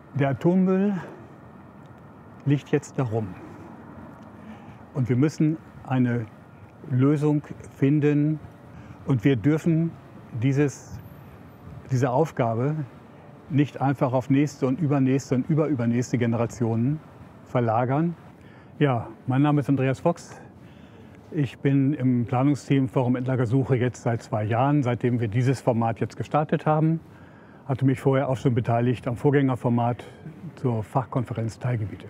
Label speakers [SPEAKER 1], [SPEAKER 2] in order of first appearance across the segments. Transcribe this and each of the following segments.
[SPEAKER 1] Der Atommüll liegt jetzt da rum. Und wir müssen eine Lösung finden. Und wir dürfen diese Aufgabe nicht einfach auf nächste und übernächste Generationen verlagern. Ja, mein Name ist Andreas Fox. Ich bin im Planungsteam Forum Endlagersuche jetzt seit 2 Jahren, seitdem wir dieses Format jetzt gestartet haben. Hatte mich vorher auch schon beteiligt am Vorgängerformat zur Fachkonferenz Teilgebiete.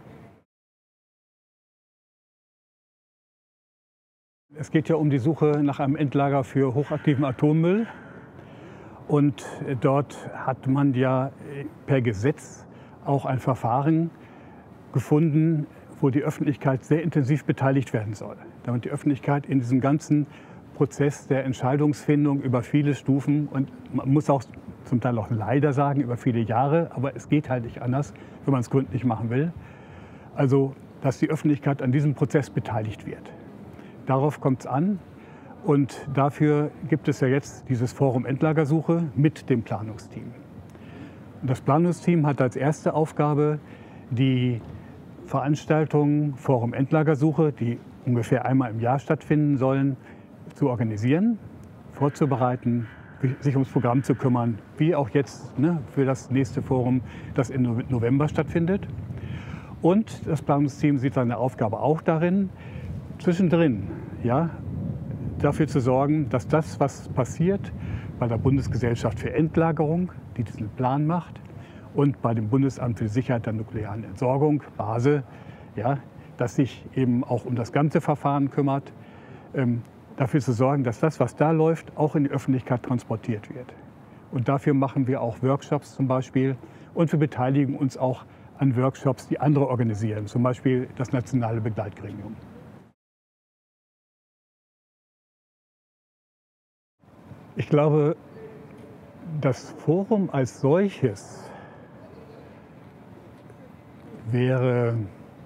[SPEAKER 1] Es geht ja um die Suche nach einem Endlager für hochaktiven Atommüll. Und dort hat man ja per Gesetz auch ein Verfahren gefunden, wo die Öffentlichkeit sehr intensiv beteiligt werden soll. Damit die Öffentlichkeit in diesem ganzen Prozess der Entscheidungsfindung über viele Stufen und man muss auch zum Teil auch leider sagen, über viele Jahre, aber es geht halt nicht anders, wenn man es gründlich machen will. Also, dass die Öffentlichkeit an diesem Prozess beteiligt wird. Darauf kommt es an und dafür gibt es ja jetzt dieses Forum Endlagersuche mit dem Planungsteam. Und das Planungsteam hat als erste Aufgabe die Veranstaltungen Forum Endlagersuche, die ungefähr einmal im Jahr stattfinden sollen, zu organisieren, vorzubereiten, sich ums Programm zu kümmern, wie auch jetzt für das nächste Forum, das im November stattfindet. Und das Planungsteam sieht seine Aufgabe auch darin, zwischendrin dafür zu sorgen, dass das, was passiert bei der Bundesgesellschaft für Endlagerung, die diesen Plan macht, und bei dem Bundesamt für die Sicherheit der nuklearen Entsorgung, BASE, das sich eben auch um das ganze Verfahren kümmert, dafür zu sorgen, dass das, was da läuft, auch in die Öffentlichkeit transportiert wird. Und dafür machen wir auch Workshops zum Beispiel und wir beteiligen uns auch an Workshops, die andere organisieren, zum Beispiel das Nationale Begleitgremium. Ich glaube, das Forum als solches wäre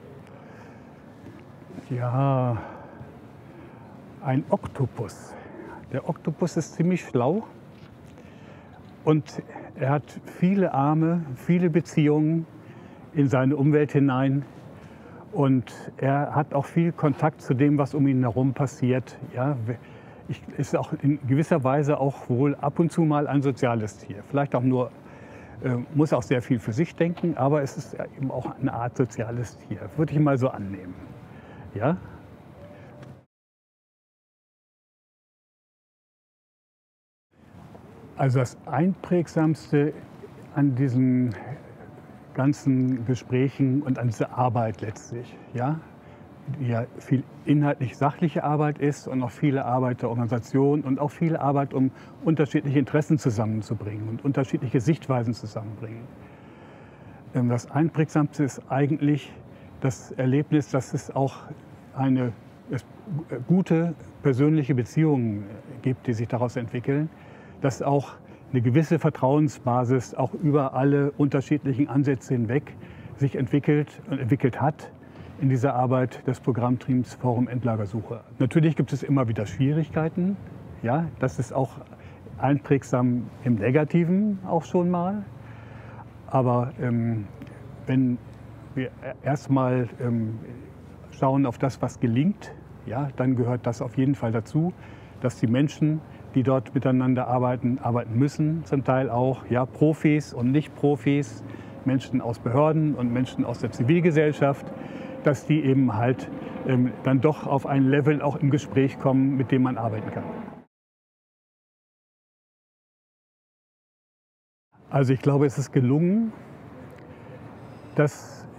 [SPEAKER 1] ein Oktopus. Der Oktopus ist ziemlich schlau und er hat viele Arme, viele Beziehungen in seine Umwelt hinein und er hat auch viel Kontakt zu dem, was um ihn herum passiert. Ist auch in gewisser Weise auch wohl ab und zu mal ein soziales Tier. Vielleicht auch nur, muss auch sehr viel für sich denken, aber es ist eben auch eine Art soziales Tier. Würde ich mal so annehmen. Ja? Also das Einprägsamste an diesen ganzen Gesprächen und an dieser Arbeit letztlich, die ja viel inhaltlich sachliche Arbeit ist und auch viele Arbeit der Organisation und auch viel Arbeit, um unterschiedliche Interessen zusammenzubringen und unterschiedliche Sichtweisen zusammenbringen. Das Einprägsamste ist eigentlich das Erlebnis, dass es auch gute persönliche Beziehungen gibt, die sich daraus entwickeln, dass auch eine gewisse Vertrauensbasis auch über alle unterschiedlichen Ansätze hinweg sich entwickelt und entwickelt hat in dieser Arbeit des Programmteams Forum Endlagersuche. Natürlich gibt es immer wieder Schwierigkeiten. Das ist auch einprägsam im Negativen auch schon mal. Aber wenn wir erstmal schauen auf das, was gelingt, dann gehört das auf jeden Fall dazu, dass die Menschen, die dort miteinander arbeiten müssen, zum Teil auch Profis und Nicht-Profis, Menschen aus Behörden und Menschen aus der Zivilgesellschaft, dass die eben halt dann doch auf ein Level auch im Gespräch kommen, mit dem man arbeiten kann. Also ich glaube, es ist gelungen, dass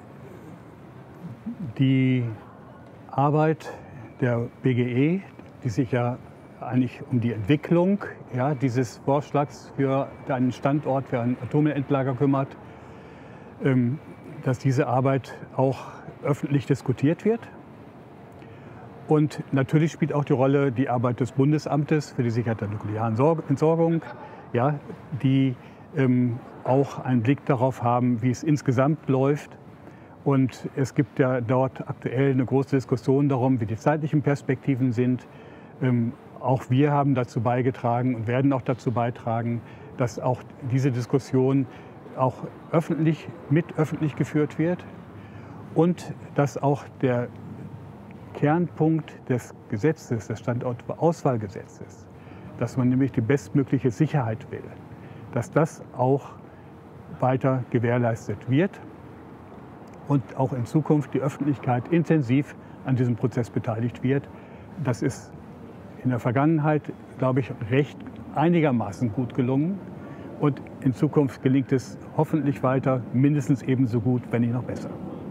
[SPEAKER 1] die Arbeit der BGE, die sich ja eigentlich um die Entwicklung dieses Vorschlags für einen Standort für ein Atommüllendlager kümmert, dass diese Arbeit auch öffentlich diskutiert wird. Und natürlich spielt auch die Rolle die Arbeit des Bundesamtes für die Sicherheit der nuklearen Entsorgung, die auch einen Blick darauf haben, wie es insgesamt läuft. Und es gibt ja dort aktuell eine große Diskussion darum, wie die zeitlichen Perspektiven sind. Auch wir haben dazu beigetragen und werden auch dazu beitragen, dass auch diese Diskussion auch öffentlich geführt wird und dass auch der Kernpunkt des Gesetzes, des Standortauswahlgesetzes, dass man nämlich die bestmögliche Sicherheit will, dass das auch weiter gewährleistet wird und auch in Zukunft die Öffentlichkeit intensiv an diesem Prozess beteiligt wird. Das ist in der Vergangenheit, glaube ich, einigermaßen gut gelungen. Und in Zukunft gelingt es hoffentlich weiter, mindestens ebenso gut, wenn nicht noch besser.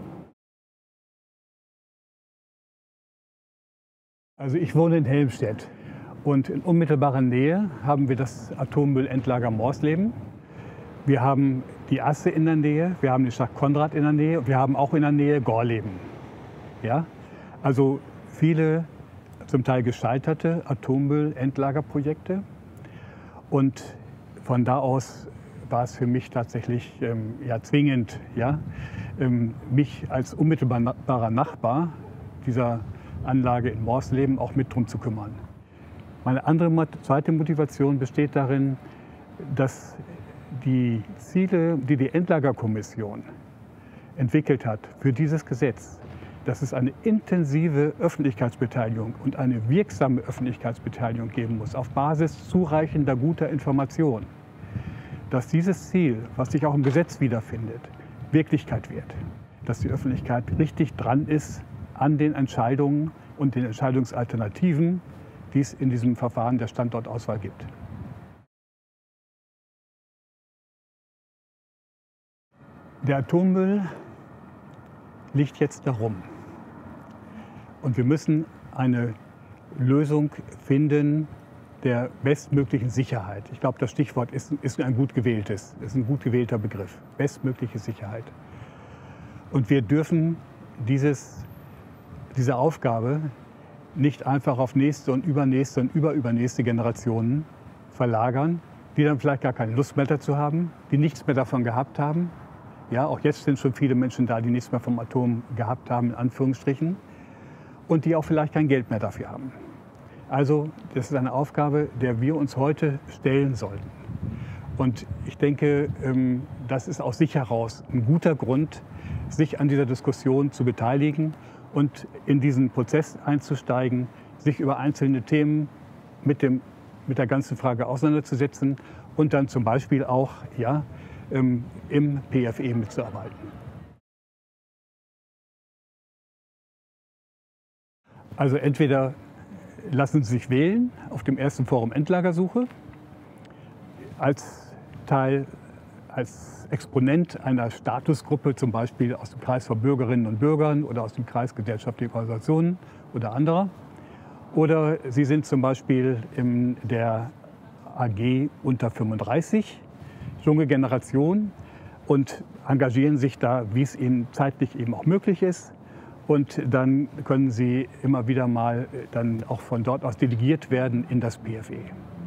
[SPEAKER 1] Also ich wohne in Helmstedt und in unmittelbarer Nähe haben wir das Atommüllendlager Morsleben. Wir haben die Asse in der Nähe, wir haben die Stadt Konrad in der Nähe und wir haben auch in der Nähe Gorleben. Ja? Also viele zum Teil gescheiterte Atommüllendlagerprojekte. Und von da aus war es für mich tatsächlich zwingend, mich als unmittelbarer Nachbar dieser Anlage in Morsleben auch mit drum zu kümmern. Meine zweite Motivation besteht darin, dass die Ziele, die die Endlagerkommission entwickelt hat für dieses Gesetz, dass es eine intensive Öffentlichkeitsbeteiligung und eine wirksame Öffentlichkeitsbeteiligung geben muss, auf Basis zureichender guter Information, dass dieses Ziel, was sich auch im Gesetz wiederfindet, Wirklichkeit wird, dass die Öffentlichkeit richtig dran ist an den Entscheidungen und den Entscheidungsalternativen, die es in diesem Verfahren der Standortauswahl gibt. Der Atommüll liegt jetzt darum. Und wir müssen eine Lösung finden der bestmöglichen Sicherheit. Ich glaube, das Stichwort ist ein gut gewähltes, ist ein gut gewählter Begriff. Bestmögliche Sicherheit. Und wir dürfen diese Aufgabe nicht einfach auf nächste und übernächste Generationen verlagern, die dann vielleicht gar keine Lust mehr dazu haben, die nichts mehr davon gehabt haben. Ja, auch jetzt sind schon viele Menschen da, die nichts mehr vom Atom gehabt haben, in Anführungsstrichen, und die auch vielleicht kein Geld mehr dafür haben. Also das ist eine Aufgabe, der wir uns heute stellen sollten. Und ich denke, das ist aus sich heraus ein guter Grund, sich an dieser Diskussion zu beteiligen und in diesen Prozess einzusteigen, sich über einzelne Themen mit der ganzen Frage auseinanderzusetzen und dann zum Beispiel auch im PFE mitzuarbeiten. Also entweder lassen Sie sich wählen auf dem ersten Forum Endlagersuche als Exponent einer Statusgruppe, zum Beispiel aus dem Kreis von Bürgerinnen und Bürgern oder aus dem Kreis gesellschaftlicher Organisationen oder anderer. Oder Sie sind zum Beispiel in der AG unter 35, junge Generation, und engagieren sich da, wie es ihnen zeitlich eben auch möglich ist. Und dann können Sie immer wieder mal dann auch von dort aus delegiert werden in das PFE.